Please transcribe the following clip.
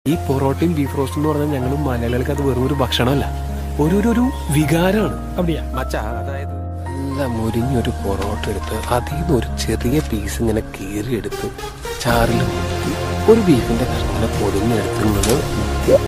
ഈ പൊറോട്ടയും ബീഫ് റോസ്റ്റും എന്ന് പറഞ്ഞാൽ ഞങ്ങൾ മലയാളികൾക്ക് അത് വെറും ഒരു ഭക്ഷണമല്ല, ഒരു വികാരമാണ്. அப்படியா മച്ചാ, അതായത് നല്ല മുരിഞ്ഞൊരു പൊറോട്ട എടുത്ത് അതിൽ നിന്ന് ഒരു ചെറിയ പീസ് ഇങ്ങനെ കീറിയെടുത്ത് ചാറിൽ മുക്കി ഒരു ബീഫിന്റെ കഷ്ണം പൊടിഞ്ഞെടുക്കുന്നത്